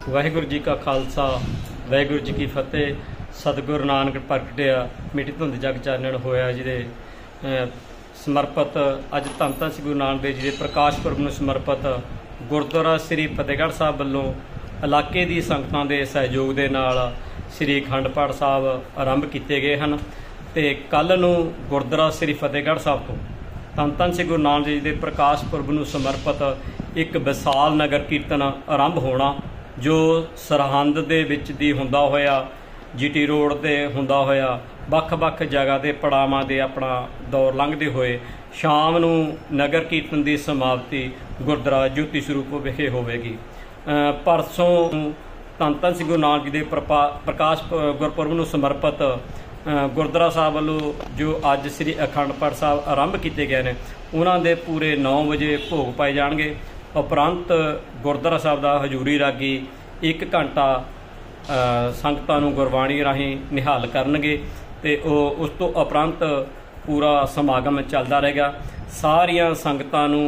वाहिगुरू जी का खालसा वाहिगुरू जी की फतेह। सतगुरु नानक प्रगटिया मिट्टी धुंद जग चानण होया जिहदे समर्पित अज धन धन श्री गुरु नानक देव जी के प्रकाश पुरब नूं समर्पित गुरुद्वारा श्री फतेहगढ़ साहब वालों इलाके की संगतां के सहयोग के नाल श्री अखंड पाठ साहब आरंभ किए गए हैं। तो कल नूं गुरुद्वारा श्री फतेहगढ़ साहब तो धन धन श्री गुरु नानक देव जी के प्रकाश पुरब नूं समर्पित एक विशाल नगर कीर्तन आरंभ होना, जो सरहंद दे विच दी हुंदा होया GT रोड ते हुंदा होया ਵੱਖ-ਵੱਖ जगह के पड़ावां दे अपना दौर लंघते हुए शाम नूं नगर कीर्तन की समाप्ति गुरुद्वारा ज्योति स्वरूप विखे होवेगी। परसों धन धन श्री गुरु नानक जी के प्रकाश गुरपुरब नूं समर्पित गुरुद्वारा साहब वालों जो अज श्री अखंड पाठ साहब आरंभ किए गए हैं, उन्हां दे पूरे 9 बजे भोग पाए जाणगे। उपरंत गुरुद्वारा साहब का हजूरी रागी 1 घंटा संगतां नूं गुरबाणी राहीं निहाल करनगे ते उस तो उपरंत पूरा समागम चलता रहेगा। सारियां संगतां नूं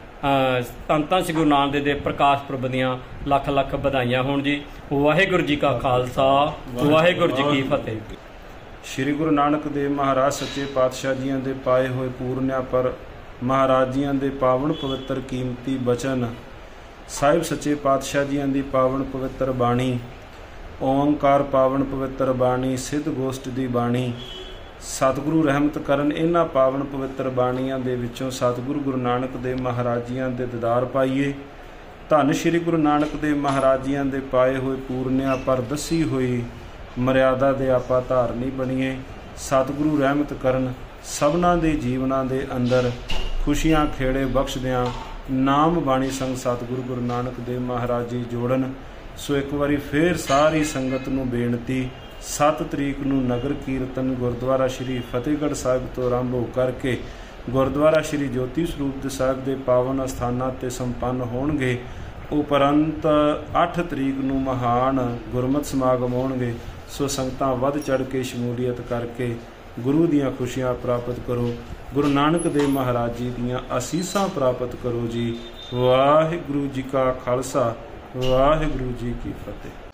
धन धन श्री गुरु नानक देव दे प्रकाश पुरब दीआं लख लख बधाइयां होण जी। वाहिगुरू जी का खालसा वाहिगुरू जी की फतेह। श्री गुरु नानक देव महाराज सच्चे पातशाह जियां दे पाए हुए पूर्णिया पर महाराज जियां दे पावन पवित्र कीमती बचन साहिब सच्चे पातशाह जियां दी पावन पवित्र बाणी ओंकार पावन पवित्र बाणी सिद्ध गोष्ठ दी बाणी सतगुरु रहमत करन। इन्हां पावन पवित्र बाणियां दे विचों सतगुरु गुरु नानक देव महाराज जियां दे दीदार पाइए। धन श्री गुरु नानक देव महाराज जियां दे पाए हुए पूर्णिया पर दसी हुई मर्यादा दे आपा धारनी बणीए। सतगुरु रहमत करन, सबना दे जीवनां दे अंदर खुशियां खेड़े बख्शदियां नाम बाणी संग सतगुरु गुरु नानक देव महाराज जी जोड़न। सो एक बारी फिर सारी संगत नूं बेनती, 7 तरीक नूं नगर कीर्तन गुरुद्वारा श्री फतेहगढ़ साहिब तो आरंभ हो करके गुरुद्वारा श्री ज्योति स्वरूप साहिब के पावन अस्थानां ते संपन्न होणगे। उपरंत 8 तरीक नूं महान गुरमत समागम होणगे। सो संगतां वध चढ़ के शमूलीयत करके गुरु दियां खुशियां प्राप्त करो, गुरु नानक देव महाराज जी दियां असीसां प्राप्त करो जी। वाहिगुरू जी का खालसा वाहिगुरू जी की फतेह।